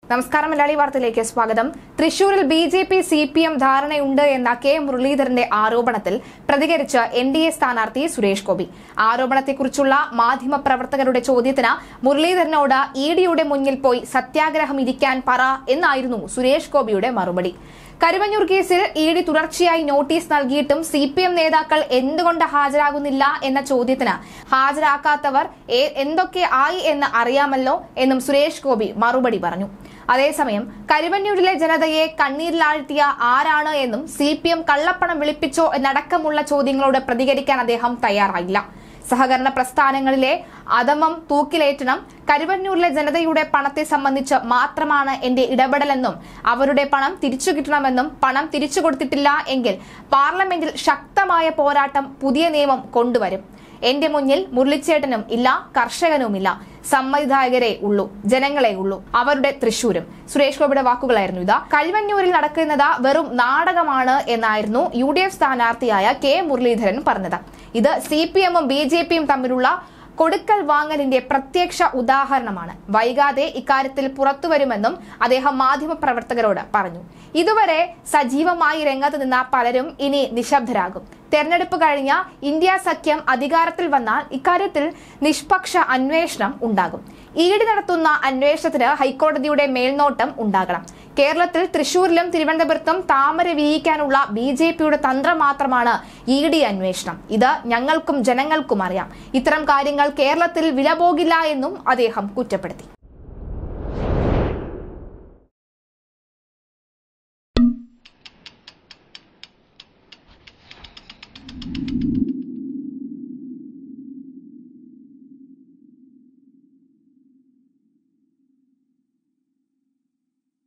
നമസ്കാരം. മലയാളി വാർത്തയിലേക്ക് സ്വാഗതം. തൃശൂരിൽ ബിജെപി സിപിഎം ധാരണയുണ്ട് എന്ന കെ മുരളീധരന്റെ ആരോപണത്തിൽ പ്രതികരിച്ച് എൻഡിഎ സ്ഥാനാർത്ഥി സുരേഷ് ഗോപി. ആരോപണത്തെക്കുറിച്ചുള്ള മാധ്യമപ്രവർത്തകരുടെ ചോദ്യത്തിന് മുരളീധരനോട് ഇഡിയുടെ മുന്നിൽ പോയി സത്യാഗ്രഹം ഇരിക്കാൻ പറ എന്നായിരുന്നു സുരേഷ് ഗോപിയുടെ മറുപടി. കരുവന്നൂർ കേസിൽ ഇഡി തുടർച്ചയായി നോട്ടീസ് നൽകിയിട്ടും സിപിഎം നേതാക്കൾ എന്തുകൊണ്ട് ഹാജരാകുന്നില്ല എന്ന ചോദ്യത്തിന് ഹാജരാക്കാത്തവർ എന്തൊക്കെ ആയി എന്ന് അറിയാമല്ലോ എന്നും സുരേഷ് ഗോപി മറുപടി പറഞ്ഞു. അതേസമയം കരുവന്നൂരിലെ ജനതയെ കണ്ണീരിലാഴ്ത്തിയ ആരാണ് എന്നും സിപിഎം കള്ളപ്പണം വെളുപ്പിച്ചോ എന്നടക്കമുള്ള ചോദ്യങ്ങളോട് പ്രതികരിക്കാൻ അദ്ദേഹം തയ്യാറായില്ല. സഹകരണ പ്രസ്ഥാനങ്ങളിലെ അധമം തൂക്കിലേറ്റണം, കരുവന്നൂരിലെ ജനതയുടെ പണത്തെ സംബന്ധിച്ച് മാത്രമാണ് എന്റെ ഇടപെടലെന്നും അവരുടെ പണം തിരിച്ചു കിട്ടണമെന്നും പണം തിരിച്ചു കൊടുത്തിട്ടില്ല എങ്കിൽ പാർലമെന്റിൽ ശക്തമായ പോരാട്ടം, പുതിയ നിയമം കൊണ്ടുവരും. എന്റെ മുന്നിൽ മുരളിച്ചേട്ടനും ഇല്ല, കർഷകനുമില്ല, സമ്മതിദായകരെ ഉള്ളൂ, ജനങ്ങളെ ഉള്ളൂ, അവരുടെ തൃശൂരും. സുരേഷ് ഗോപിയുടെ വാക്കുകളായിരുന്നു ഇത്. കരുവന്നൂരിൽ നടക്കുന്നത് വെറും നാടകമാണ് എന്നായിരുന്നു UDF സ്ഥാനാർത്ഥിയായ കെ മുരളീധരൻ പറഞ്ഞത്. ഇത് സിപിഎമ്മും ബിജെപിയും തമ്മിലുള്ള കൊടുക്കൽ വാങ്ങലിന്റെ പ്രത്യക്ഷ ഉദാഹരണമാണ്. വൈകാതെ ഇക്കാര്യത്തിൽ പുറത്തുവരുമെന്നും അദ്ദേഹം മാധ്യമപ്രവർത്തകരോട് പറഞ്ഞു. ഇതുവരെ സജീവമായി രംഗത്ത് നിന്ന പലരും ഇനി നിശബ്ദരാകും. തെരഞ്ഞെടുപ്പ് കഴിഞ്ഞ ഇന്ത്യ സഖ്യം അധികാരത്തിൽ വന്നാൽ ഇക്കാര്യത്തിൽ നിഷ്പക്ഷ അന്വേഷണം ഉണ്ടാകും. ഇഡി നടത്തുന്ന അന്വേഷണത്തിന് ഹൈക്കോടതിയുടെ മേൽനോട്ടം ഉണ്ടാകണം. കേരളത്തിൽ തൃശൂരിലും തിരുവനന്തപുരത്തും താമര വീയിക്കാനുള്ള ബിജെപിയുടെ തന്ത്രം മാത്രമാണ് ഇഡി അന്വേഷണം. ഇത് ഞങ്ങൾക്കും ജനങ്ങൾക്കും അറിയാം. ഇത്തരം കാര്യങ്ങൾ കേരളത്തിൽ വില പോകില്ല എന്നും അദ്ദേഹം കുറ്റപ്പെടുത്തി.